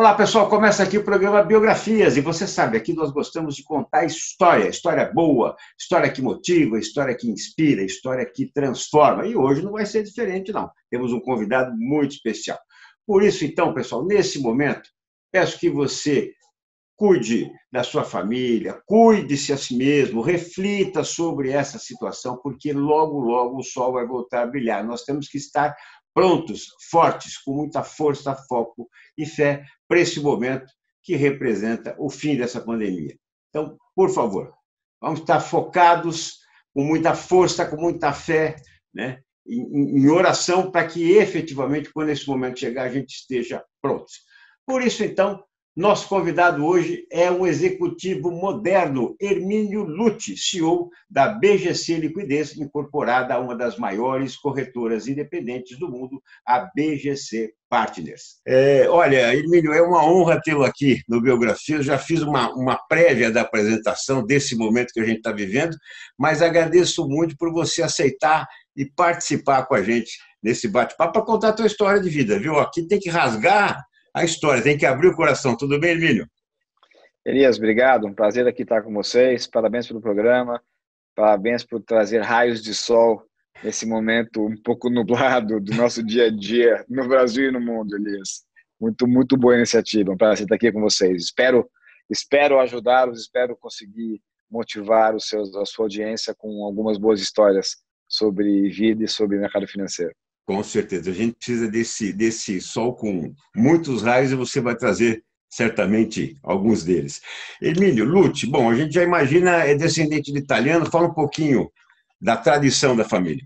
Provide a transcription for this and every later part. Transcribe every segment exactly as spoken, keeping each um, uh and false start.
Olá, pessoal. Começa aqui o programa Biografias. E você sabe, aqui nós gostamos de contar história, história boa, história que motiva, história que inspira, história que transforma. E hoje não vai ser diferente, não. Temos um convidado muito especial. Por isso, então, pessoal, nesse momento, peço que você cuide da sua família, cuide-se a si mesmo, reflita sobre essa situação, porque logo, logo o sol vai voltar a brilhar. Nós temos que estar prontos, fortes, com muita força, foco e fé para esse momento que representa o fim dessa pandemia. Então, por favor, vamos estar focados, com muita força, com muita fé, né, em, em oração, para que efetivamente, quando esse momento chegar, a gente esteja prontos. Por isso, então, nosso convidado hoje é um executivo moderno, Hermínio Lutti, C E O da B G C Liquidez, incorporada a uma das maiores corretoras independentes do mundo, a B G C Partners. É, olha, Hermínio, é uma honra tê-lo aqui no Biografia. Eu já fiz uma, uma prévia da apresentação desse momento que a gente está vivendo, mas agradeço muito por você aceitar e participar com a gente nesse bate-papo para contar a tua história de vida, viu? Aqui tem que rasgar a história, tem que abrir o coração. Tudo bem, Hermínio? Elias, obrigado. Um prazer aqui estar com vocês. Parabéns pelo programa. Parabéns por trazer raios de sol nesse momento um pouco nublado do nosso dia a dia no Brasil e no mundo, Elias. Muito, muito boa iniciativa. Um prazer estar aqui com vocês. Espero, espero ajudá-los, espero conseguir motivar os seus, a sua audiência com algumas boas histórias sobre vida e sobre mercado financeiro. Com certeza, a gente precisa desse, desse sol com muitos raios e você vai trazer certamente alguns deles. Hermínio Lutti, bom, a gente já imagina, é descendente de italiano, fala um pouquinho da tradição da família.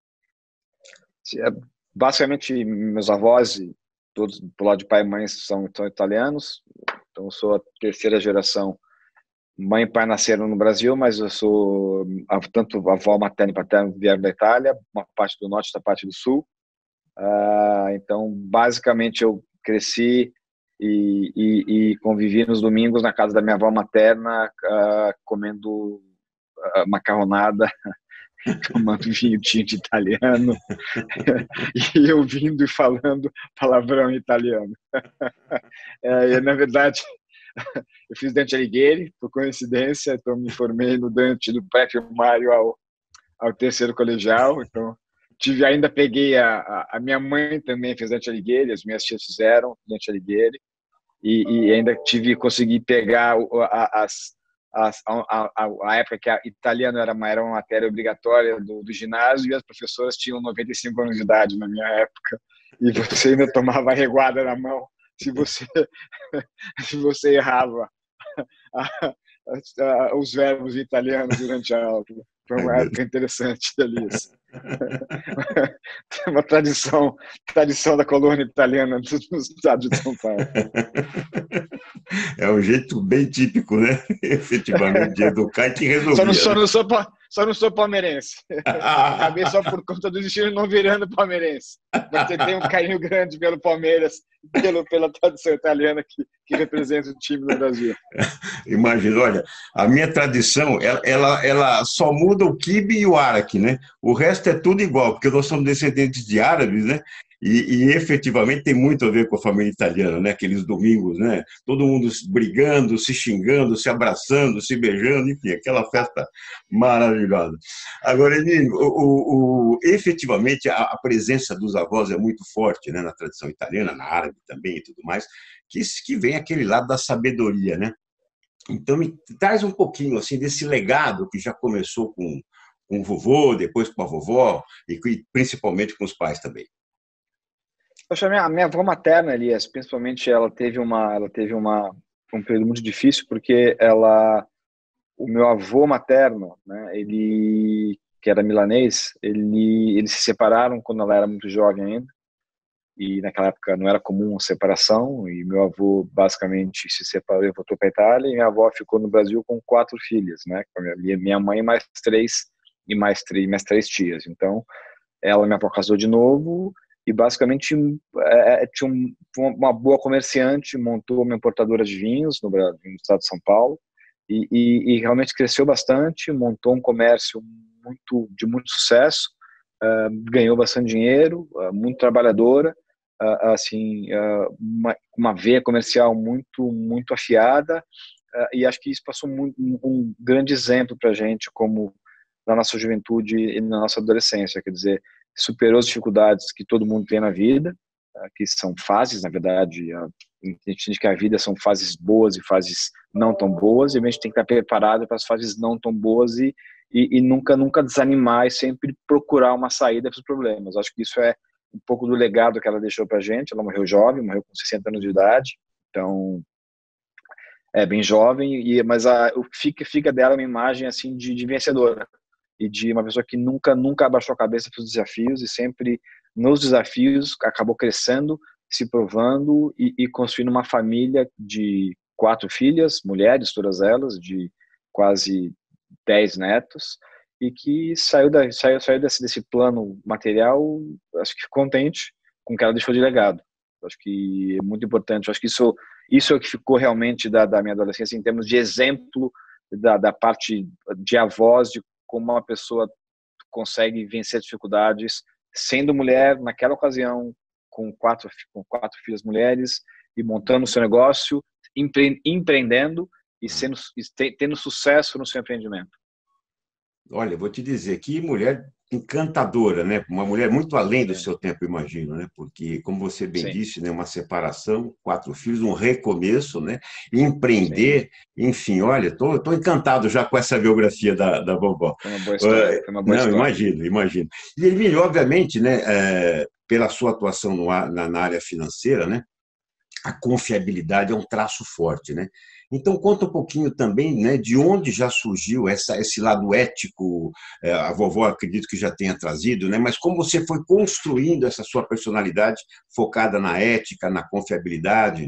Basicamente, meus avós, todos do lado de pai e mãe, são, são italianos, então eu sou a terceira geração. Mãe e pai nasceram no Brasil, mas eu sou, tanto a avó materna e paterna vieram da Itália, uma parte do norte e outra parte do sul. Uh, então, basicamente, eu cresci e, e, e convivi nos domingos na casa da minha avó materna, uh, comendo uh, macarronada, tomando vinho tinto italiano e ouvindo e falando palavrão em italiano. uh, e, na verdade, eu fiz Dante Alighieri, por coincidência, então me formei no Dante do pré-primário ao, ao terceiro colegial, então tive, ainda peguei a, a, a minha mãe também fez Dante Alighieri, as minhas tias fizeram Dante Alighieri, e, e ainda tive, consegui pegar a, as, as, a, a, a época que a italiano era uma, era uma matéria obrigatória do, do ginásio, e as professoras tinham noventa e cinco anos de idade na minha época, e você ainda tomava reguada na mão se você, se você errava a, a, a, os verbos italianos durante a aula. Foi uma época interessante, Elias. Tem uma tradição, tradição da colônia italiana no estado de São Paulo. É um jeito bem típico, né? Efetivamente, de educar e que resolver. Só não, só, não sou, só não sou palmeirense. Acabei só por conta do destino não virando palmeirense. Mas você tem um carinho grande pelo Palmeiras, pelo, pela tradição italiana que, que representa o time do Brasil. Imagina, olha, a minha tradição, ela, ela, ela só muda o quibe e o araque, né? O resto é tudo igual, porque nós somos descendentes de árabes, né? E, e efetivamente tem muito a ver com a família italiana, né? Aqueles domingos, né? Todo mundo brigando, se xingando, se abraçando, se beijando, enfim, aquela festa maravilhosa. Agora, o, o, o, efetivamente, a, a presença dos avós é muito forte, né? Na tradição italiana, na árabe também e tudo mais, que, que vem aquele lado da sabedoria, né? Então, me traz um pouquinho assim desse legado que já começou com, com o vovô, depois com a vovó e principalmente com os pais também. Poxa, a minha, a minha avó materna, Elias, principalmente, ela teve uma, ela teve uma um período muito difícil porque ela, o meu avô materno, né, ele que era milanês, ele eles se separaram quando ela era muito jovem ainda. E naquela época não era comum a separação, e meu avô basicamente se separou e voltou para a Itália, e minha avó ficou no Brasil com quatro filhas, né, com a minha, minha mãe mais três, e mais três, mais três tias. Então, ela, minha avó, casou de novo, e basicamente é, tinha um, uma boa comerciante, montou uma importadora de vinhos no, no estado de São Paulo, e, e, e realmente cresceu bastante, montou um comércio muito, de muito sucesso, uh, ganhou bastante dinheiro, uh, muito trabalhadora, uh, assim, uh, uma, uma veia comercial muito, muito afiada, uh, e acho que isso passou muito, um grande exemplo para a gente, como na nossa juventude e na nossa adolescência, quer dizer, superou as dificuldades que todo mundo tem na vida, uh, que são fases, na verdade, uh, a gente entende que a vida são fases boas e fases não tão boas, e a gente tem que estar preparado para as fases não tão boas e, e, e nunca, nunca desanimar e sempre procurar uma saída para os problemas. Acho que isso é um pouco do legado que ela deixou para a gente. Ela morreu jovem, morreu com sessenta anos de idade, então é bem jovem, e, mas a, fica, fica dela uma imagem assim de, de vencedora e de uma pessoa que nunca, nunca abaixou a cabeça para os desafios e sempre nos desafios acabou crescendo, se provando e, e construindo uma família de quatro filhas, mulheres, todas elas, de quase dez netos, e que saiu, da, saiu, saiu desse, desse plano material, acho que contente com o que ela deixou de legado. Acho que é muito importante. Acho que isso, isso é o que ficou realmente da, da minha adolescência, em termos de exemplo da, da parte de avós, de como uma pessoa consegue vencer dificuldades, sendo mulher, naquela ocasião, com quatro, com quatro filhas mulheres, e montando o seu negócio, empre, empreendendo e, sendo, e tendo sucesso no seu empreendimento. Olha, vou te dizer, que mulher encantadora, né? Uma mulher muito além do Sim. seu tempo, imagino, né? Porque, como você bem Sim. disse, né? Uma separação, quatro filhos, um recomeço, né? Empreender, Sim. Enfim, olha, estou tô, tô encantado já com essa biografia da, da vovó. Foi uma boa história, foi uma boa Não, história. imagino, imagino. E ele, obviamente, né? É, pela sua atuação no, na, na área financeira, né? A confiabilidade é um traço forte, né? Então, conta um pouquinho também, né, de onde já surgiu essa, esse lado ético, a vovó acredito que já tenha trazido, né, mas como você foi construindo essa sua personalidade focada na ética, na confiabilidade?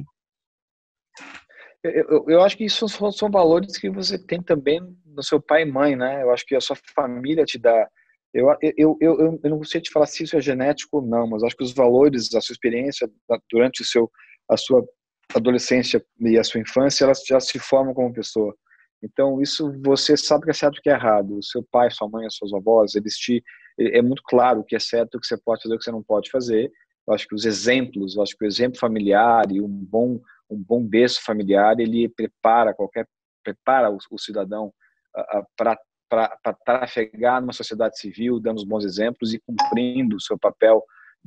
Eu, eu, eu acho que isso são, são valores que você tem também no seu pai e mãe, né? Eu acho que a sua família te dá. Eu, eu, eu, eu, eu não sei te falar se isso é genético ou não, mas acho que os valores, a sua experiência durante o seu, a sua adolescência e a sua infância, elas já se formam como pessoa. Então, isso você sabe que é certo e que é errado. O seu pai, sua mãe, os seus avós, eles te. É muito claro o que é certo, o que você pode fazer, o que você não pode fazer. Eu acho que os exemplos, eu acho que o exemplo familiar e um bom, um bom berço familiar, ele prepara qualquer. prepara o, o cidadão uh, para para chegar numa sociedade civil, dando os bons exemplos e cumprindo o seu papel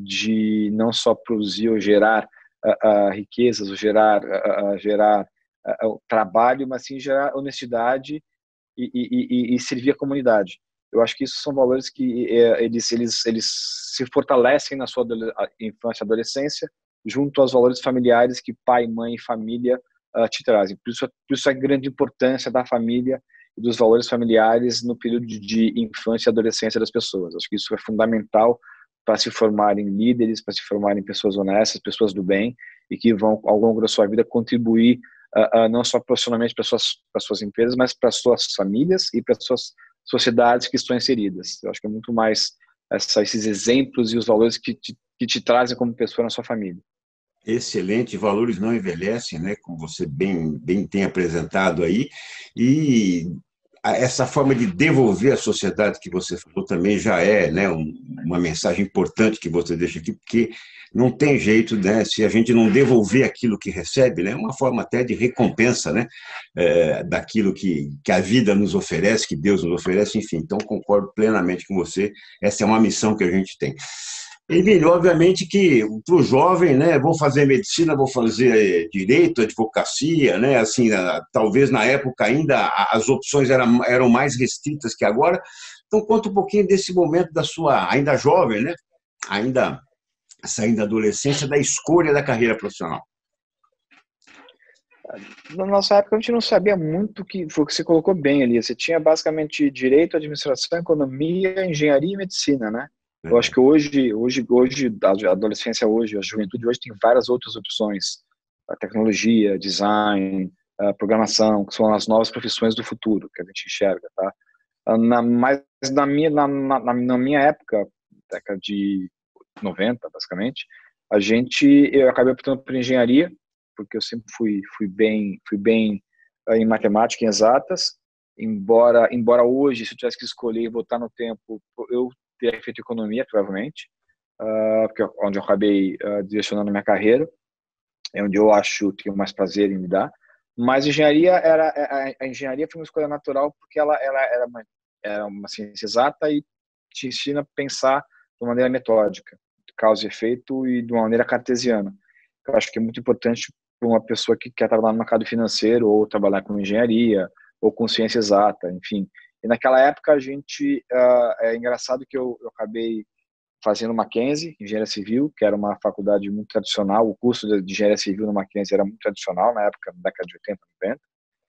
de não só produzir ou gerar uh, uh, riquezas, ou gerar, uh, uh, gerar uh, trabalho, mas sim gerar honestidade e, e, e, e servir a comunidade. Eu acho que isso são valores que uh, eles, eles, eles se fortalecem na sua infância e adolescência, junto aos valores familiares que pai, mãe e família uh, te trazem. Por isso, por isso a grande importância da família e dos valores familiares no período de infância e adolescência das pessoas. Acho que isso é fundamental para se formarem líderes, para se formarem pessoas honestas, pessoas do bem, e que vão, ao longo da sua vida, contribuir uh, uh, não só profissionalmente para suas, para suas empresas, mas para suas famílias e para suas sociedades que estão inseridas. Eu acho que é muito mais essa, esses exemplos e os valores que te, que te trazem como pessoa na sua família. Excelente, valores não envelhecem, né? Como você bem, bem tem apresentado aí, e essa forma de devolver à sociedade que você falou também já é, né, um, uma mensagem importante que você deixa aqui, porque não tem jeito, né, se a gente não devolver aquilo que recebe, né, é uma forma até de recompensa, né, é, daquilo que, que a vida nos oferece, que Deus nos oferece, enfim. Então, concordo plenamente com você, essa é uma missão que a gente tem. Emílio, obviamente que para o jovem, né, vou fazer medicina, vou fazer direito, advocacia, né, assim, talvez na época ainda as opções eram, eram mais restritas que agora. Então, conta um pouquinho desse momento da sua, ainda jovem, né, ainda saindo da adolescência, da escolha da carreira profissional. Na nossa época, a gente não sabia muito, que foi o que você colocou bem ali. Você tinha basicamente direito, administração, economia, engenharia e medicina, né? Eu acho que hoje, hoje, hoje, a adolescência hoje, a juventude hoje tem várias outras opções. A tecnologia, design, a programação, que são as novas profissões do futuro que a gente enxerga, tá? Na, mas na minha, na, na, na minha época, década de noventa, basicamente, a gente, eu acabei optando por engenharia, porque eu sempre fui, fui bem, fui bem em matemática e exatas, embora, embora hoje, se eu tivesse que escolher e voltar no tempo, eu teria feito economia, provavelmente, uh, porque eu, onde eu acabei uh, direcionando minha carreira, é onde eu acho que tenho mais prazer em lidar. Mas engenharia era a, a engenharia foi uma escolha natural porque ela, ela era, uma, era uma ciência exata e te ensina a pensar de uma maneira metódica, de causa e efeito e de uma maneira cartesiana. Eu acho que é muito importante para uma pessoa que quer trabalhar no mercado financeiro ou trabalhar com engenharia ou com ciência exata, enfim. E naquela época a gente, uh, é engraçado que eu, eu acabei fazendo Mackenzie, engenharia civil, que era uma faculdade muito tradicional. O curso de engenharia civil no Mackenzie era muito tradicional na época, na década de oitenta, noventa.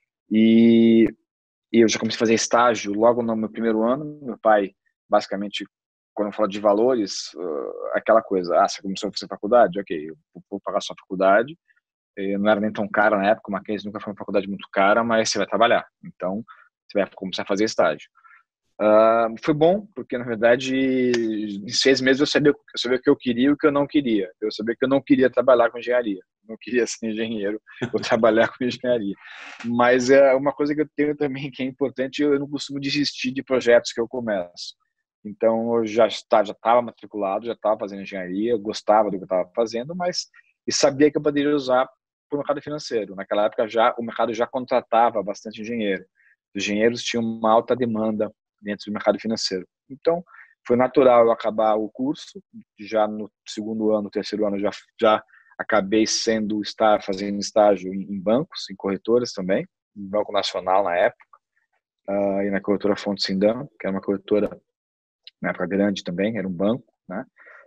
E, e eu já comecei a fazer estágio logo no meu primeiro ano. Meu pai, basicamente, quando eu falo de valores, uh, aquela coisa, ah, você começou a fazer faculdade? Ok, eu vou pagar sua faculdade. Eu não era nem tão cara na época, o Mackenzie nunca foi uma faculdade muito cara, mas você vai trabalhar. Então, você vai começar a fazer estágio. Uh, foi bom, porque na verdade em seis meses eu sabia, eu sabia o que eu queria e o que eu não queria. Eu sabia que eu não queria trabalhar com engenharia, não queria ser engenheiro ou trabalhar com engenharia. Mas é uma coisa que eu tenho também que é importante, eu não costumo desistir de projetos que eu começo. Então eu já estava já estava matriculado, já estava fazendo engenharia, gostava do que eu estava fazendo, mas e sabia que eu poderia usar para o mercado financeiro. Naquela época já o mercado já contratava bastante engenheiro. Os engenheiros tinham uma alta demanda dentro do mercado financeiro. Então, foi natural eu acabar o curso, já no segundo ano, terceiro ano, já, já acabei sendo, estar fazendo estágio em, em bancos, em corretoras também, em Banco Nacional na época, uh, e na corretora Fonte Sindam, que era uma corretora, na época grande também, era um banco, né?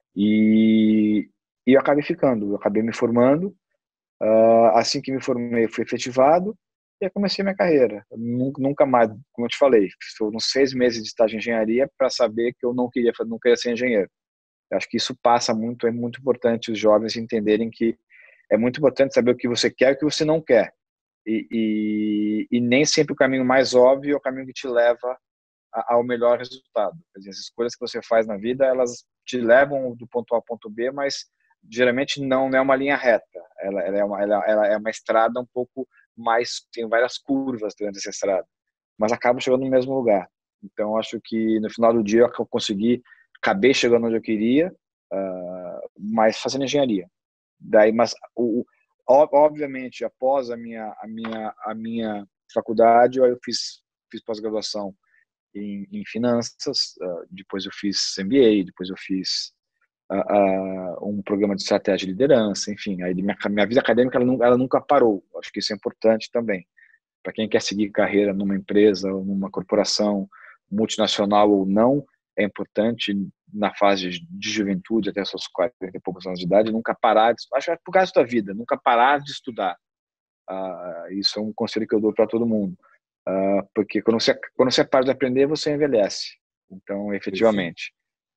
E, e eu acabei ficando, eu acabei me formando, uh, assim que me formei, fui efetivado, e aí comecei minha carreira. Nunca, nunca mais, como eu te falei, foram seis meses de estágio em engenharia para saber que eu não queria, não queria ser engenheiro. Eu acho que isso passa muito, é muito importante os jovens entenderem que é muito importante saber o que você quer e o que você não quer. E, e, e nem sempre o caminho mais óbvio é o caminho que te leva a, ao melhor resultado. Quer dizer, as escolhas que você faz na vida, elas te levam do ponto A ao ponto B, mas geralmente não, não é uma linha reta. Ela, ela, é uma, ela, ela é uma estrada um pouco mais, tem várias curvas durante essa estrada, mas acaba chegando no mesmo lugar. Então, acho que no final do dia eu consegui, acabei chegando onde eu queria, uh, mas fazendo engenharia. Daí, mas o, obviamente, após a minha a minha a minha faculdade, eu fiz fiz pós-graduação em, em finanças, uh, depois eu fiz M B A, depois eu fiz uh, uh, um programa de estratégia de liderança, enfim, aí minha, minha vida acadêmica ela nunca, ela nunca parou. Acho que isso é importante também. Para quem quer seguir carreira numa empresa ou numa corporação multinacional ou não, é importante na fase de juventude, até seus quarenta e poucos anos de idade, nunca parar de estudar. Acho que é por causa da vida, nunca parar de estudar. Uh, isso é um conselho que eu dou para todo mundo. Uh, porque quando você, quando você para de aprender, você envelhece. Então, efetivamente.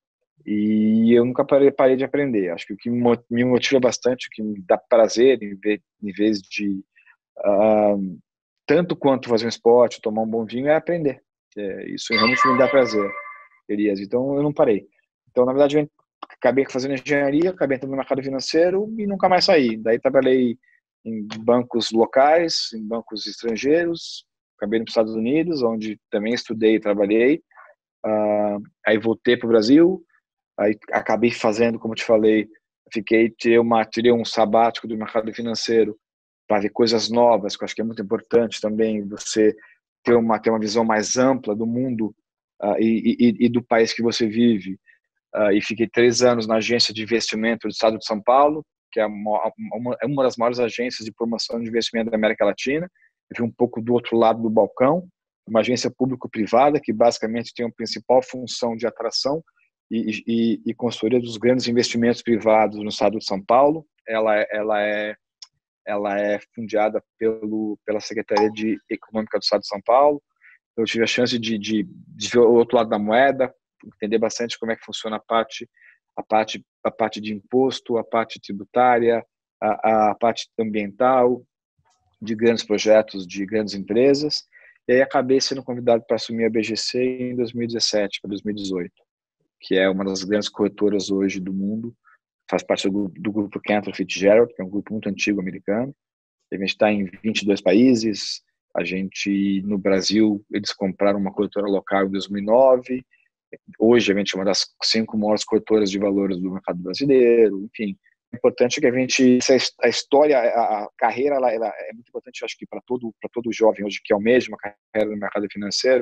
E eu nunca parei, parei de aprender. Acho que o que me motiva bastante, o que me dá prazer em, ver, em vez de uh, tanto quanto fazer um esporte, tomar um bom vinho, é aprender. É, isso realmente me dá prazer, Elias. Então, eu não parei. Então, na verdade, eu acabei fazendo engenharia, acabei entrando no mercado financeiro e nunca mais saí. Daí, trabalhei em bancos locais, em bancos estrangeiros, acabei nos Estados Unidos, onde também estudei e trabalhei. Uh, aí voltei para o Brasil, aí acabei fazendo, como te falei, fiquei tirei uma tirei um sabático do mercado financeiro para ver coisas novas, que eu acho que é muito importante também você ter uma ter uma visão mais ampla do mundo uh, e, e, e do país que você vive. Uh, e fiquei três anos na agência de investimento do Estado de São Paulo, que é uma, uma, uma das maiores agências de promoção de investimento da América Latina. Eu vi um pouco do outro lado do balcão, uma agência público-privada que basicamente tem a principal função de atração e, e, e consultoria dos grandes investimentos privados no Estado de São Paulo. Ela, ela é ela é fundiada pelo, pela Secretaria de Econômica do Estado de São Paulo. Eu tive a chance de, de, de ver o outro lado da moeda, entender bastante como é que funciona a parte, a parte, a parte de imposto, a parte tributária, a, a parte ambiental, de grandes projetos, de grandes empresas. E aí acabei sendo convidado para assumir a B G C em dois mil e dezessete para dois mil e dezoito, que é uma das grandes corretoras hoje do mundo. Faz parte do, do grupo Cantor Fitzgerald, que é um grupo muito antigo americano. A gente está em vinte e dois países. A gente, no Brasil, eles compraram uma corretora local em dois mil e nove. Hoje a gente é uma das cinco maiores corretoras de valores do mercado brasileiro, enfim. É importante que a gente, a história, a carreira, ela, ela é muito importante, acho que para todo, para todo jovem hoje que almeja uma carreira no mercado financeiro,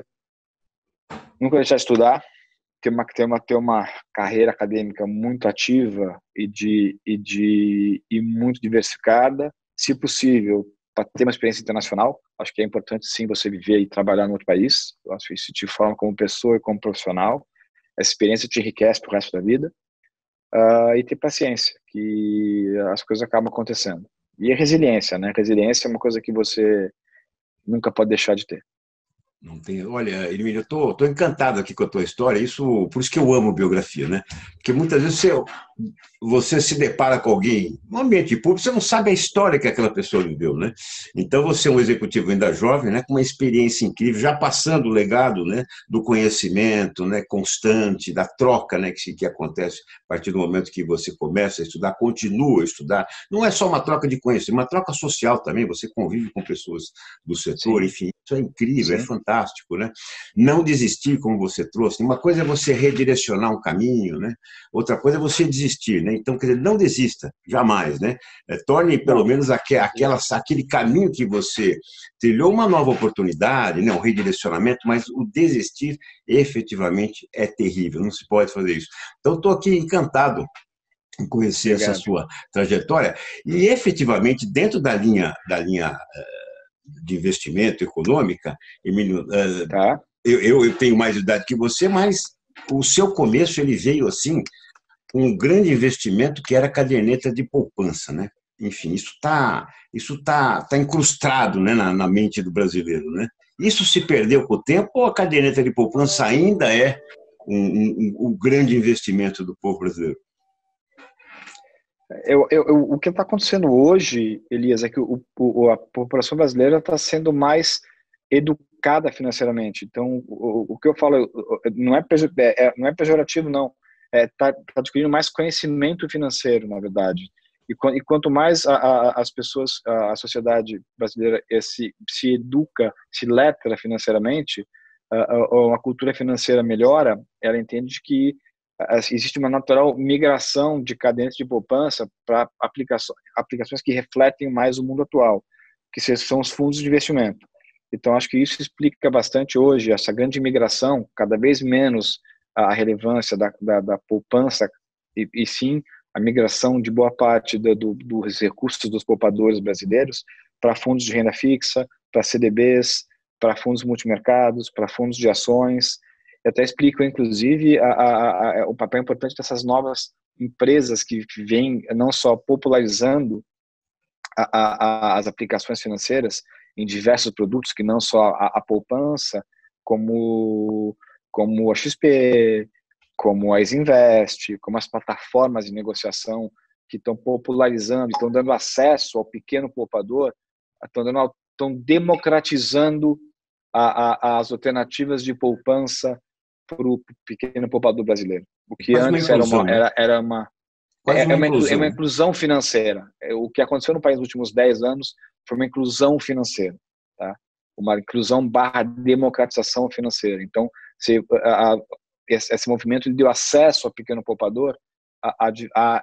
nunca deixar de estudar, ter uma, ter uma, ter uma carreira acadêmica muito ativa e, de, e, de, e muito diversificada, se possível, para ter uma experiência internacional. Acho que é importante, sim, você viver e trabalhar em outro país. Eu acho que isso te forma como pessoa e como profissional. Essa experiência te enriquece para o resto da vida. Uh, e ter paciência, que as coisas acabam acontecendo. E a resiliência, né? Resiliência é uma coisa que você nunca pode deixar de ter. Não tem, olha, Emílio, eu tô, tô encantado aqui com a tua história, isso, por isso que eu amo biografia, né? Porque muitas vezes você, você se depara com alguém no ambiente público, você não sabe a história que aquela pessoa viveu, né? Então você é um executivo ainda jovem, né, com uma experiência incrível, já passando o legado, né, do conhecimento, né, constante, da troca, né, que, que acontece a partir do momento que você começa a estudar, continua a estudar. Não é só uma troca de conhecimento, uma troca social também, você convive com pessoas do setor, Sim. enfim, isso é incrível, Sim. é fantástico, né? Não desistir, como você trouxe. Uma coisa é você redirecionar um caminho, né? Outra coisa é você desistir, né? Então, quer dizer, não desista, jamais, né? É, torne pelo Não. menos aquela, aquele caminho que você trilhou uma nova oportunidade, né? Um redirecionamento, mas o desistir efetivamente é terrível, não se pode fazer isso. Então, estou aqui encantado em conhecer Obrigado. Essa sua trajetória e efetivamente dentro da linha da linha de investimento econômica, Emílio, tá. eu, eu, eu tenho mais idade que você, mas o seu começo ele veio assim, um grande investimento que era a caderneta de poupança, né? Enfim, isso está isso tá, tá incrustado, né, na, na mente do brasileiro, né? Isso se perdeu com o tempo ou a caderneta de poupança ainda é um, um, um grande investimento do povo brasileiro? Eu, eu, eu, o que está acontecendo hoje, Elias, é que o, o, a população brasileira está sendo mais educada financeiramente. Então, o, o que eu falo não é, é, não é pejorativo, não. Está é, tá adquirindo mais conhecimento financeiro, na verdade. E, e quanto mais a, a, as pessoas, a, a sociedade brasileira se, se educa, se letra financeiramente, a, a, a cultura financeira melhora, ela entende que existe uma natural migração de cadências de poupança para aplicações, aplicações que refletem mais o mundo atual, que são os fundos de investimento. Então, acho que isso explica bastante hoje essa grande migração, cada vez menos a relevância da, da, da poupança, e, e sim a migração de boa parte do, do, dos recursos dos poupadores brasileiros para fundos de renda fixa, para C D Bs, para fundos multimercados, para fundos de ações. Eu até explico, inclusive, a, a, a, o papel importante dessas novas empresas que vêm não só popularizando a, a, as aplicações financeiras em diversos produtos, que não só a, a poupança, como, como a X P, como a Isinvest, como as plataformas de negociação que estão popularizando, estão dando acesso ao pequeno poupador, estão, dando, estão democratizando a, a, as alternativas de poupança para o pequeno poupador brasileiro. O que Quase antes uma inclusão, era, uma, era, era uma... Quase uma é, uma inclusão. É uma inclusão financeira. O que aconteceu no país nos últimos dez anos foi uma inclusão financeira, tá? Uma inclusão barra democratização financeira. Então, se, a, a, esse, esse movimento deu acesso ao pequeno poupador a, a, a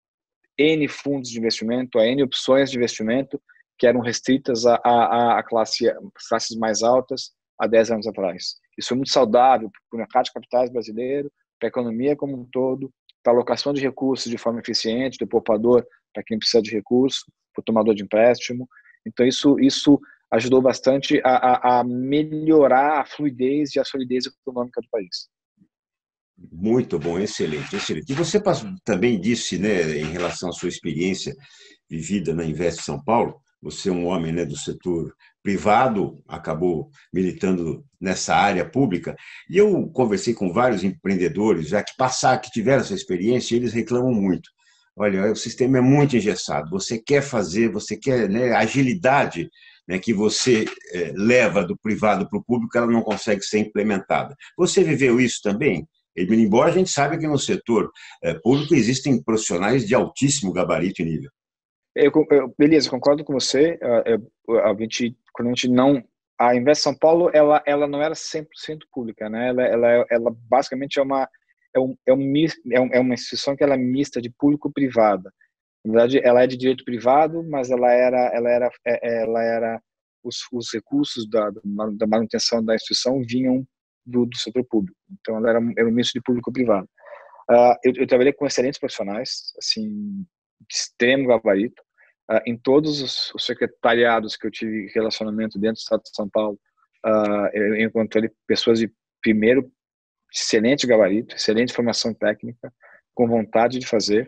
N fundos de investimento, a N opções de investimento que eram restritas a, a, a classe, classes mais altas há dez anos atrás. Isso é muito saudável para o mercado de capitais brasileiro, para a economia como um todo, para a alocação de recursos de forma eficiente, do poupador para quem precisa de recurso, para o tomador de empréstimo. Então, isso, isso ajudou bastante a, a, a melhorar a fluidez e a solidez econômica do país. Muito bom, excelente, excelente. E você também disse, né, em relação à sua experiência vivida na Invest São Paulo, você é um homem, né, do setor privado, acabou militando nessa área pública, e eu conversei com vários empreendedores, já que passaram, que tiveram essa experiência, e eles reclamam muito. Olha, o sistema é muito engessado, você quer fazer, você quer, né, agilidade, né, que você é, leva do privado para o público, ela não consegue ser implementada. Você viveu isso também? Embora a gente saiba que no setor público existem profissionais de altíssimo gabarito e nível. Eu, eu, beleza, concordo com você. A, a gente, quando a gente não a Invest São Paulo, ela, ela não era cem por cento pública, né? Ela, ela, ela basicamente é uma, é, um, é, um, é uma instituição que ela é mista de público-privada. Na verdade, ela é de direito privado, mas ela era, ela era, ela era os, os recursos da, da manutenção da instituição vinham do, do setor público. Então, ela era, era um misto de público-privado. Uh, eu, eu trabalhei com excelentes profissionais, assim, de extremo gabarito. Uh, em todos os, os secretariados que eu tive relacionamento dentro do Estado de São Paulo, uh, eu encontrei pessoas de, primeiro, excelente gabarito, excelente formação técnica, com vontade de fazer.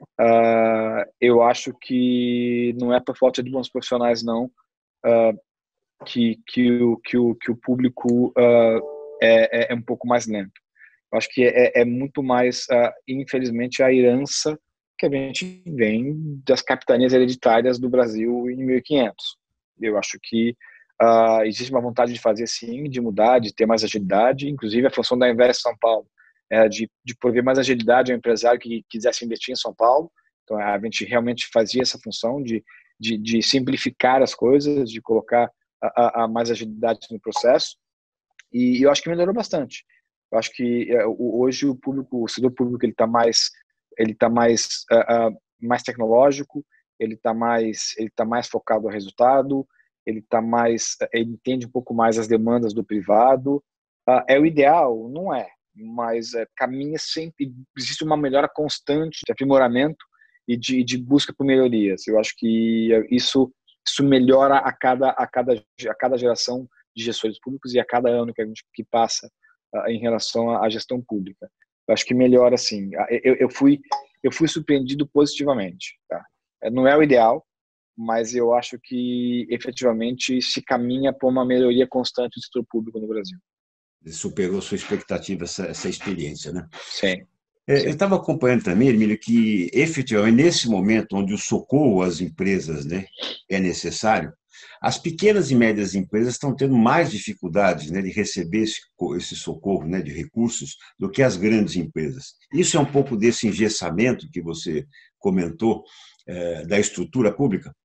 Uh, eu acho que não é por falta de bons profissionais, não, uh, que, que, o, que, o, que o público uh, é, é um pouco mais lento. Eu acho que é, é muito mais, uh, infelizmente, a herança que a gente vem das capitanias hereditárias do Brasil em mil e quinhentos. Eu acho que uh, existe uma vontade de fazer, sim, de mudar, de ter mais agilidade. Inclusive, a função da Invest São Paulo é de, de prover mais agilidade ao empresário que quisesse investir em São Paulo. Então, a gente realmente fazia essa função de, de, de simplificar as coisas, de colocar a, a, a mais agilidade no processo. E eu acho que melhorou bastante. Eu acho que hoje o público, o setor público, ele está mais, ele está mais, uh, uh, mais tecnológico, ele está mais, ele tá mais focado no resultado, ele está mais, ele entende um pouco mais as demandas do privado. Uh, é o ideal? Não é, mas uh, caminha sempre, existe uma melhora constante de aprimoramento e de, de busca por melhorias. Eu acho que isso, isso melhora a cada, a cada, a cada geração de gestores públicos e a cada ano que a gente que passa em relação à gestão pública. Eu acho que melhora, sim. Eu, eu, fui, eu fui surpreendido positivamente. Tá? Não é o ideal, mas eu acho que, efetivamente, se caminha para uma melhoria constante do setor público no Brasil. Superou sua expectativa, essa, essa experiência, né? Sim. É, sim. Eu estava acompanhando também, Emílio, que, efetivamente, nesse momento onde o socorro às empresas, né, é necessário, as pequenas e médias empresas estão tendo mais dificuldades, né, de receber esse, esse socorro, né, de recursos do que as grandes empresas. Isso é um pouco desse engessamento que você comentou, é, da estrutura pública?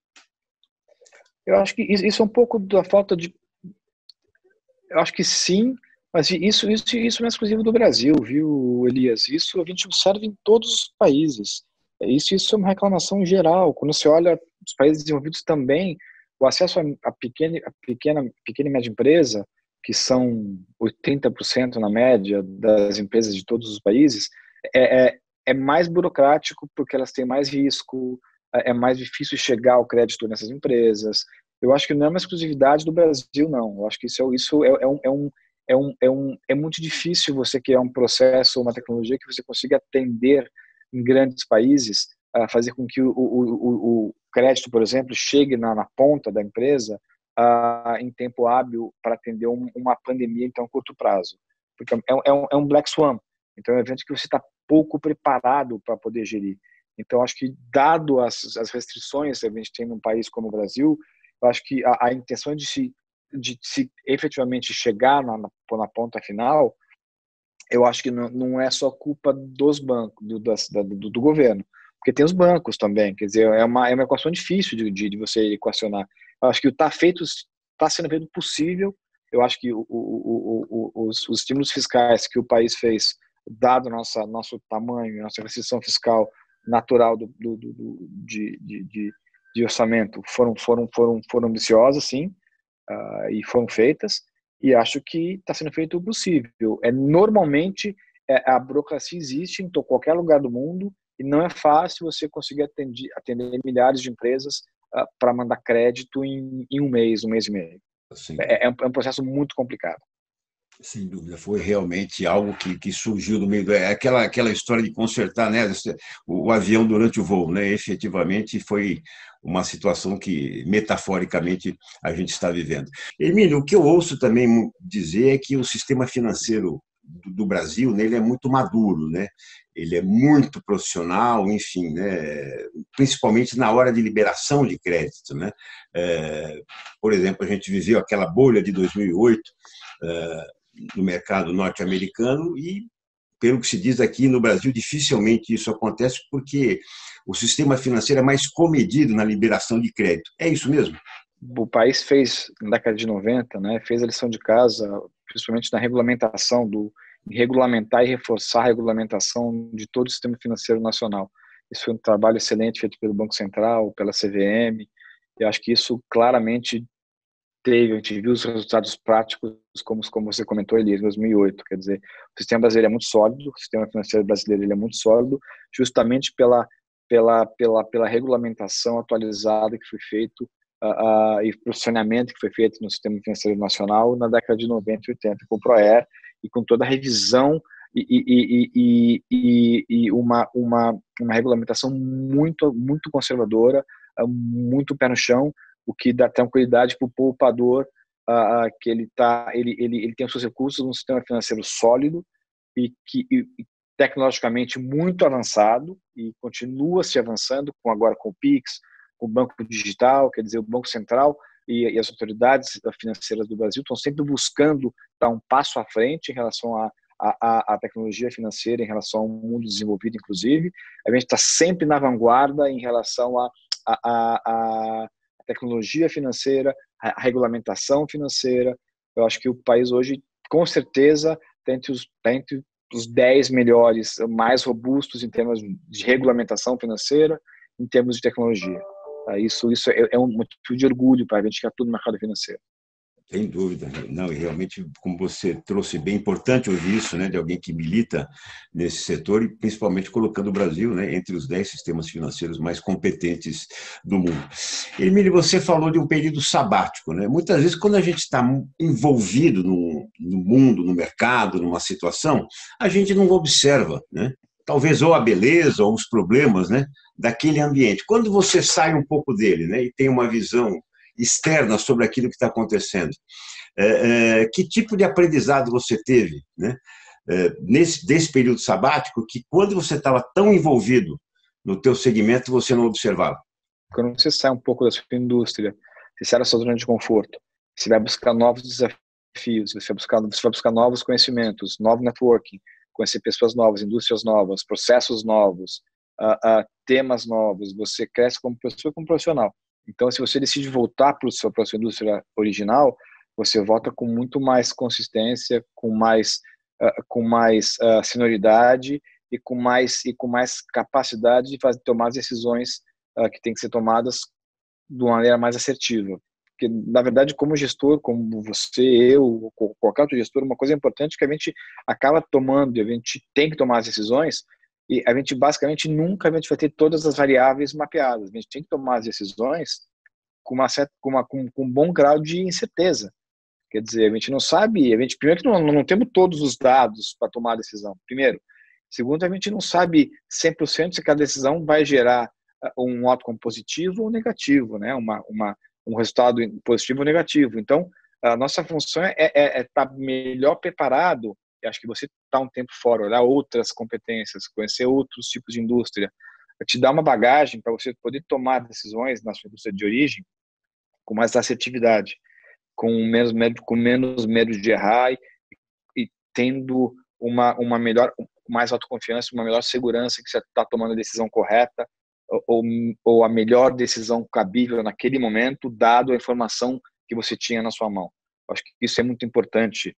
Eu acho que isso é um pouco da falta de... Eu acho que sim, mas isso, isso, isso não é exclusivo do Brasil, viu, Elias? Isso a gente observa em todos os países. Isso, isso é uma reclamação geral. Quando você olha os países desenvolvidos também, o acesso a pequena, a pequena, pequena e média empresa, que são oitenta por cento na média das empresas de todos os países, é, é, é mais burocrático porque elas têm mais risco, é mais difícil chegar ao crédito nessas empresas. Eu acho que não é uma exclusividade do Brasil, não. Eu acho que isso é, isso é, é, um, é, um, é, um, é, um, é muito difícil você criar um processo, uma tecnologia que você consiga atender em grandes países, a fazer com que o, o, o, o crédito, por exemplo, chegue na, na ponta da empresa uh, em tempo hábil para atender um, uma pandemia em tão curto prazo. Porque é, é, um, é um black swan. Então, é um evento que você está pouco preparado para poder gerir. Então, acho que, dado as, as restrições que a gente tem num país como o Brasil, eu acho que a, a intenção de se, de se efetivamente chegar na, na, na ponta final, eu acho que não, não é só culpa dos bancos, do, das, do, do governo, porque tem os bancos também, quer dizer, é uma, é uma equação difícil de, de, de você equacionar. Eu acho que está feito, está sendo feito possível. Eu acho que o, o, o, os, os estímulos fiscais que o país fez, dado nossa, nosso tamanho, nossa restrição fiscal natural do, do, do, de, de, de, de orçamento, foram, foram, foram, foram ambiciosas, sim, uh, e foram feitas. E acho que está sendo feito o possível. É, normalmente, é, a burocracia existe em qualquer lugar do mundo e não é fácil você conseguir atender, atender milhares de empresas uh, para mandar crédito em, em um mês, um mês e meio. É, é, um, é um processo muito complicado. Sem dúvida, foi realmente algo que, que surgiu do meio do... É aquela, aquela história de consertar, né, o, o avião durante o voo, né? Efetivamente foi uma situação que, metaforicamente, a gente está vivendo. Emílio, o que eu ouço também dizer é que o sistema financeiro do, do Brasil, né, ele é muito maduro, né? Ele é muito profissional, enfim, né? Principalmente na hora de liberação de crédito, né? É, por exemplo, a gente viveu aquela bolha de dois mil e oito, é, no mercado norte-americano e, pelo que se diz aqui no Brasil, dificilmente isso acontece porque o sistema financeiro é mais comedido na liberação de crédito. É isso mesmo? o país fez, na década de noventa, né, fez a lição de casa, principalmente na regulamentação, do regulamentar e reforçar a regulamentação de todo o sistema financeiro nacional. Isso foi um trabalho excelente feito pelo Banco Central, pela C V M, e acho que isso claramente teve, a gente viu os resultados práticos, como, como você comentou, Elias, em dois mil e oito. Quer dizer, o sistema brasileiro é muito sólido, o sistema financeiro brasileiro ele é muito sólido, justamente pela, pela, pela, pela regulamentação atualizada que foi feito uh, uh, e o funcionamento que foi feito no sistema financeiro nacional na década de noventa e oitenta, com o PROER e com toda a revisão e, e, e, e, e uma, uma, uma regulamentação muito, muito conservadora, uh, muito pé no chão, o que dá tranquilidade para o poupador, uh, que ele, tá, ele, ele, ele tem os seus recursos num sistema financeiro sólido e, que, e, tecnologicamente muito avançado e continua se avançando, com, agora com o Pix, com o Banco Digital, quer dizer, o Banco Central e, e as autoridades financeiras do Brasil estão sempre buscando dar um passo à frente em relação a A, a tecnologia financeira, em relação ao mundo desenvolvido, inclusive. A gente está sempre na vanguarda em relação à a, a, a, a tecnologia financeira, a regulamentação financeira. Eu acho que o país hoje, com certeza, está entre os, tá entre os dez melhores, mais robustos em termos de regulamentação financeira, em termos de tecnologia. Isso, isso é, é um motivo de orgulho para a gente que atua no mercado financeiro. Sem dúvida. Não, e realmente, como você trouxe, bem importante ouvir isso, né, de alguém que milita nesse setor e principalmente colocando o Brasil, né, entre os dez sistemas financeiros mais competentes do mundo. Emílio, você falou de um período sabático, né? Muitas vezes, quando a gente está envolvido no, no mundo, no mercado, numa situação, a gente não observa, né? Talvez ou a beleza ou os problemas, né, daquele ambiente. Quando você sai um pouco dele, né, e tem uma visão externa sobre aquilo que está acontecendo. É, é, que tipo de aprendizado você teve, né, é, nesse desse período sabático que quando você estava tão envolvido no teu segmento você não observava? Quando você sai um pouco da sua indústria, você sai da sua zona de conforto, você vai buscar novos desafios, você vai buscar, você vai buscar novos conhecimentos, novo networking, conhecer pessoas novas, indústrias novas, processos novos, uh, uh, temas novos, você cresce como pessoa e como profissional. Então, se você decide voltar para a sua indústria original, você volta com muito mais consistência, com mais, uh, com mais uh, senioridade e com mais, e com mais capacidade de fazer, tomar as decisões uh, que têm que ser tomadas de uma maneira mais assertiva. Porque, na verdade, como gestor, como você, eu, qualquer outro gestor, uma coisa importante é que a gente acaba tomando, a gente tem que tomar as decisões. E a gente, basicamente, nunca a gente vai ter todas as variáveis mapeadas. A gente tem que tomar as decisões com, uma certa, com, uma, com, com um bom grau de incerteza. Quer dizer, a gente não sabe, a gente, primeiro que não, não temos todos os dados para tomar a decisão, primeiro. Segundo, a gente não sabe cem por cento se cada decisão vai gerar um outcome positivo ou negativo, né? uma, uma, um resultado positivo ou negativo. Então, a nossa função é estar é, é tá melhor preparado. Eu acho que você está um tempo fora, olhar outras competências, conhecer outros tipos de indústria, te dá uma bagagem para você poder tomar decisões na sua indústria de origem com mais assertividade, com menos medo, com menos medo de errar e, e tendo uma, uma melhor, mais autoconfiança, uma melhor segurança que você está tomando a decisão correta ou, ou a melhor decisão cabível naquele momento, dado a informação que você tinha na sua mão. Eu acho que isso é muito importante.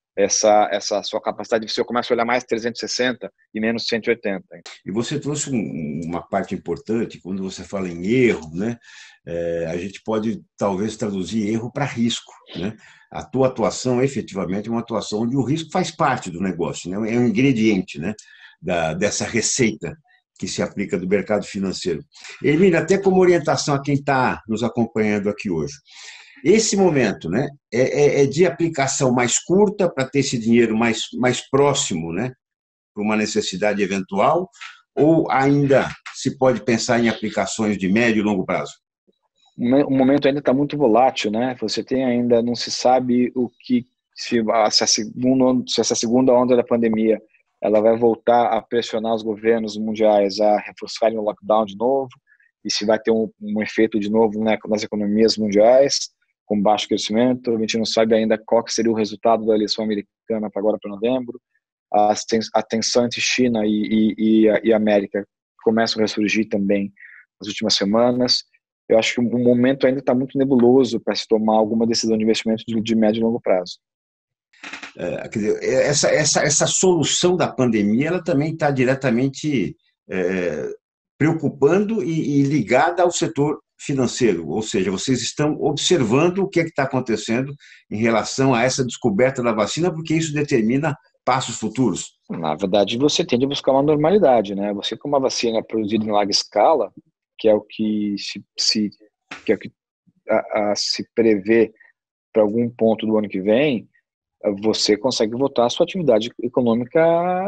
Essa, essa sua capacidade de você começa a olhar mais trezentos e sessenta e menos cento e oitenta. E você trouxe um, uma parte importante, quando você fala em erro, né? É, a gente pode talvez traduzir erro para risco, né? A tua atuação efetivamente é uma atuação onde o risco faz parte do negócio, né? É um ingrediente, né, da, dessa receita que se aplica do mercado financeiro. Emílio, até como orientação a quem está nos acompanhando aqui hoje, esse momento, né, é, é de aplicação mais curta para ter esse dinheiro mais, mais próximo, né, para uma necessidade eventual, ou ainda se pode pensar em aplicações de médio e longo prazo? O momento ainda está muito volátil, né? Você tem ainda, não se sabe o que, se, se, a segunda, se essa segunda onda da pandemia ela vai voltar a pressionar os governos mundiais a reforçarem o lockdown de novo, e se vai ter um, um efeito de novo, né, nas economias mundiais, com baixo crescimento. A gente não sabe ainda qual que seria o resultado da eleição americana para agora, para novembro. A tensão entre China e, e, e, e América começa a ressurgir também nas últimas semanas. eu acho que o momento ainda está muito nebuloso para se tomar alguma decisão de investimento de, de médio e longo prazo. É, quer dizer, essa, essa, essa solução da pandemia ela também está diretamente é, preocupando e, e ligada ao setor financeiro, ou seja, vocês estão observando o que é que está acontecendo em relação a essa descoberta da vacina, porque isso determina passos futuros. Na verdade, você tende a buscar uma normalidade, né? Você com uma vacina produzida em larga escala, que é o que se, se que é o que a, a, se prevê para algum ponto do ano que vem, você consegue voltar à sua atividade econômica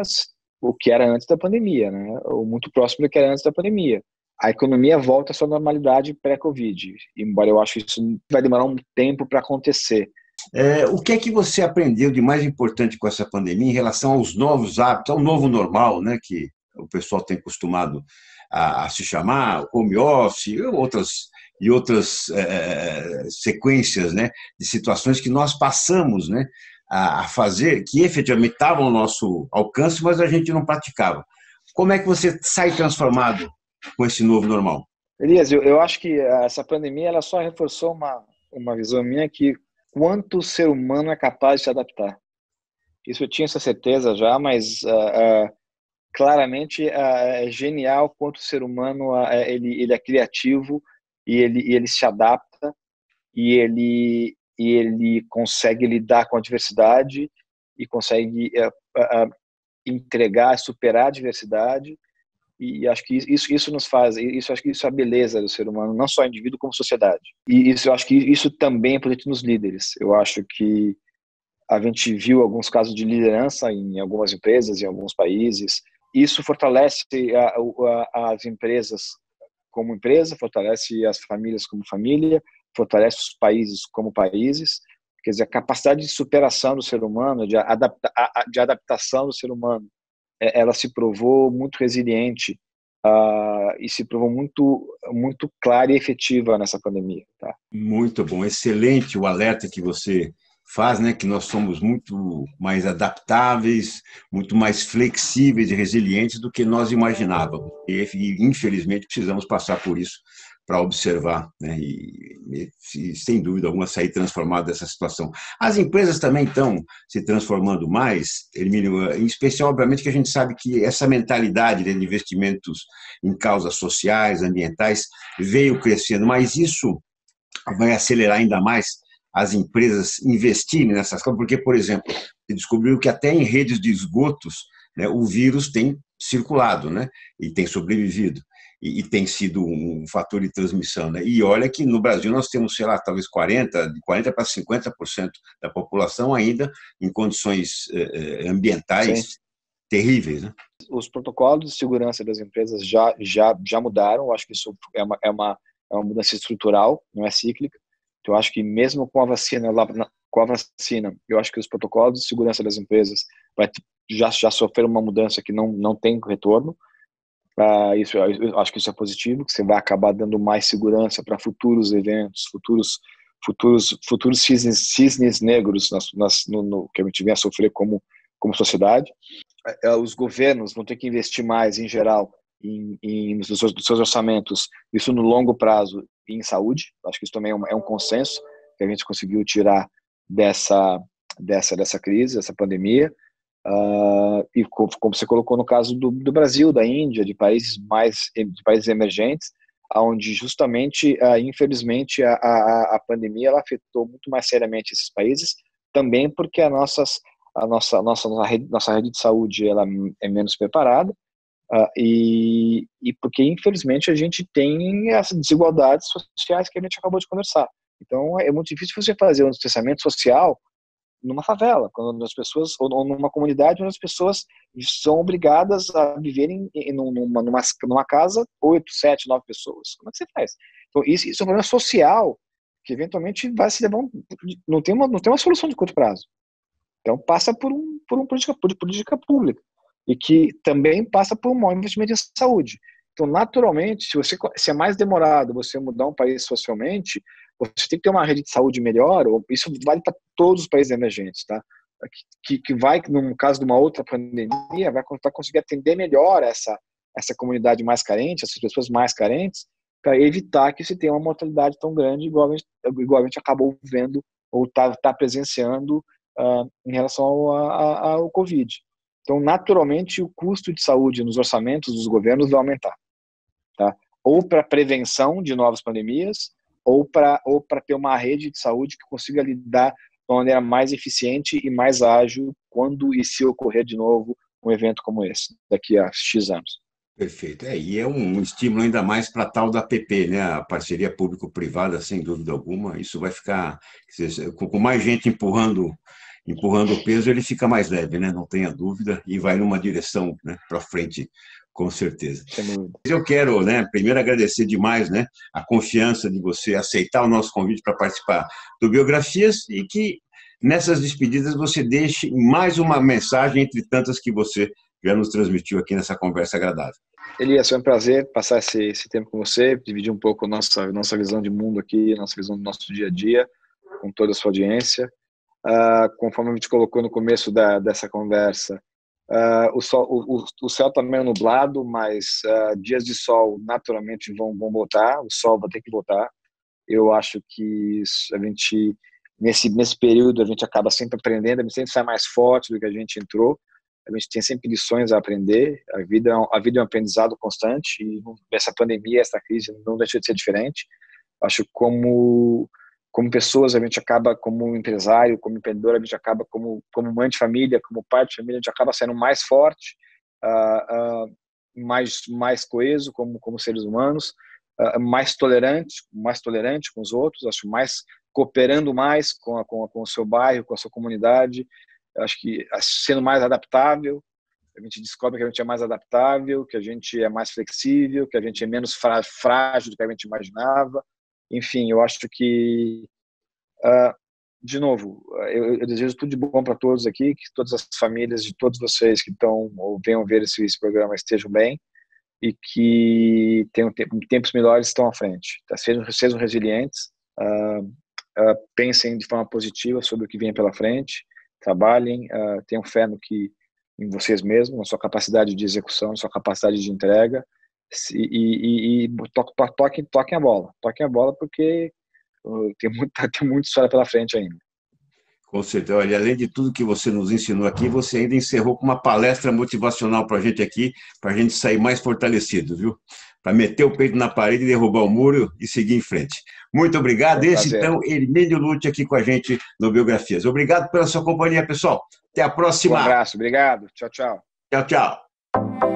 o que era antes da pandemia, né? Ou muito próximo do que era antes da pandemia. A economia volta à sua normalidade pré-Covid, embora eu acho que isso vai demorar um tempo para acontecer. É, o que é que você aprendeu de mais importante com essa pandemia em relação aos novos hábitos, ao novo normal, né, que o pessoal tem acostumado a, a se chamar, home office e outras, e outras é, sequências, né, de situações que nós passamos, né, a, a fazer, que efetivamente estavam ao nosso alcance, mas a gente não praticava. Como é que você sai transformado com esse novo normal? Elias, eu, eu acho que essa pandemia ela só reforçou uma, uma visão minha que quanto o ser humano é capaz de se adaptar. Isso eu tinha essa certeza já, mas uh, uh, claramente uh, é genial quanto o ser humano uh, ele, ele é criativo e ele, e ele se adapta e ele, e ele consegue lidar com a diversidade e consegue uh, uh, entregar, superar a diversidade. E acho que isso, isso nos faz, isso acho que isso é a beleza do ser humano, não só indivíduo como sociedade. E isso eu acho que isso também é presente nos líderes. Eu acho que a gente viu alguns casos de liderança em algumas empresas, em alguns países. Isso fortalece a, a, as empresas como empresa, fortalece as famílias como família, fortalece os países como países. Quer dizer, a capacidade de superação do ser humano, de, adapta, de adaptação do ser humano, ela se provou muito resiliente uh, e se provou muito, muito clara e efetiva nessa pandemia. Tá? Muito bom, excelente o alerta que você faz, né, que nós somos muito mais adaptáveis, muito mais flexíveis e resilientes do que nós imaginávamos. E, infelizmente, precisamos passar por isso para observar, né, e, e, sem dúvida alguma, sair transformado dessa situação. As empresas também estão se transformando mais, Hermínio, em especial, obviamente, que a gente sabe que essa mentalidade de investimentos em causas sociais, ambientais, veio crescendo, mas isso vai acelerar ainda mais as empresas investirem nessas coisas, porque, por exemplo, se descobriu que até em redes de esgotos, né, o vírus tem circulado, né, e tem sobrevivido, e, e tem sido um fator de transmissão. Né? E olha que no Brasil nós temos, sei lá, talvez quarenta por cento, de quarenta por cento para cinquenta por cento da população ainda em condições eh, ambientais Sim. terríveis. Né? Os protocolos de segurança das empresas já, já, já mudaram, eu acho que isso é uma, é uma é uma mudança estrutural, não é cíclica. Então, eu acho que mesmo com a vacina, com a vacina, eu acho que os protocolos de segurança das empresas vai, já, já sofreram uma mudança que não, não tem retorno. Uh, isso, eu acho que isso é positivo, que você vai acabar dando mais segurança para futuros eventos, futuros, futuros, futuros cisnes, cisnes negros nas, nas, no, no, que a gente vem a sofrer como, como sociedade. Uh, os governos vão ter que investir mais, em geral, Em, em, nos seus, nos seus orçamentos, isso no longo prazo e em saúde. Acho que isso também é um, é um consenso que a gente conseguiu tirar dessa, dessa, dessa crise, dessa pandemia. Uh, e como, como você colocou no caso do, do Brasil, da Índia, de países mais de países emergentes, onde justamente, uh, infelizmente, a, a, a pandemia ela afetou muito mais seriamente esses países, também porque a, nossas, a nossa, nossa, nossa, rede, nossa rede de saúde ela é menos preparada. Uh, e, e porque, infelizmente, a gente tem essas desigualdades sociais que a gente acabou de conversar. Então, é muito difícil você fazer um distanciamento social numa favela, quando as pessoas, ou numa comunidade onde as pessoas são obrigadas a viverem em, numa, numa, numa casa, oito, sete, nove pessoas. Como é que você faz? Então, isso, isso é um problema social que, eventualmente, vai se levar um, não, tem uma, não tem uma solução de curto prazo. Então, passa por, um, por uma política, por política pública. E que também passa por um maior investimento em saúde. Então, naturalmente, se, você, se é mais demorado você mudar um país socialmente, você tem que ter uma rede de saúde melhor, ou isso vale para todos os países emergentes, tá? Que, que vai, no caso de uma outra pandemia, vai, vai conseguir atender melhor essa, essa comunidade mais carente, essas pessoas mais carentes, para evitar que se tenha uma mortalidade tão grande, igual a gente, igual a gente acabou vendo ou está tá presenciando uh, em relação ao, a, ao Covid. Então, naturalmente, o custo de saúde nos orçamentos dos governos vai aumentar, tá? Ou para prevenção de novas pandemias, ou para ou para ter uma rede de saúde que consiga lidar de uma maneira mais eficiente e mais ágil quando e se ocorrer de novo um evento como esse, daqui a X anos. Perfeito. É, e é um estímulo ainda mais para a tal da P P, né? A parceria público-privada, sem dúvida alguma. Isso vai ficar, com mais gente empurrando, empurrando o peso, ele fica mais leve, né? Não tenha dúvida, e vai numa direção, né, para frente, com certeza. Eu quero, né, primeiro agradecer demais, né, a confiança de você aceitar o nosso convite para participar do Biografias e que nessas despedidas você deixe mais uma mensagem entre tantas que você já nos transmitiu aqui nessa conversa agradável. Elias, foi um prazer passar esse, esse tempo com você, dividir um pouco a nossa, nossa visão de mundo aqui, nossa visão do nosso dia a dia, com toda a sua audiência. Uh, conforme a gente colocou no começo da, dessa conversa, uh, o, sol, o, o céu está meio nublado, mas uh, dias de sol naturalmente vão, vão voltar, o sol vai ter que voltar. Eu acho que a gente, nesse, nesse período, a gente acaba sempre aprendendo, a gente sempre sai mais forte do que a gente entrou. A gente tem sempre lições a aprender, a vida, a vida é um aprendizado constante e essa pandemia, essa crise não deixa de ser diferente. Acho que como, como pessoas a gente acaba, como empresário, como empreendedor, a gente acaba como, como mãe de família, como pai de família, a gente acaba sendo mais forte, uh, uh, mais, mais coeso como, como seres humanos, uh, mais tolerante, mais tolerante com os outros, acho mais cooperando mais com, a, com, a, com o seu bairro, com a sua comunidade. Acho que sendo mais adaptável, a gente descobre que a gente é mais adaptável, que a gente é mais flexível, que a gente é menos frágil do que a gente imaginava. Enfim, eu acho que, uh, de novo, eu, eu desejo tudo de bom para todos aqui, que todas as famílias de todos vocês que estão ou venham ver esse, esse programa estejam bem e que tenham tempos melhores estão à frente. Tá? Sejam, sejam resilientes, uh, uh, pensem de forma positiva sobre o que vem pela frente. Trabalhem, uh, tenham fé no que, em vocês mesmos, na sua capacidade de execução, na sua capacidade de entrega e, e, e to, to, toquem, toquem a bola, toquem a bola porque uh, tem, muita, tem muita história pela frente ainda. Com certeza. Olha, além de tudo que você nos ensinou aqui, você ainda encerrou com uma palestra motivacional para a gente aqui, para a gente sair mais fortalecido, viu? Para meter o peito na parede, derrubar o muro e seguir em frente. Muito obrigado. É um Esse, então, Hermínio Lute aqui com a gente no Biografias. Obrigado pela sua companhia, pessoal. Até a próxima. Um abraço. Obrigado. Tchau, tchau. Tchau, tchau.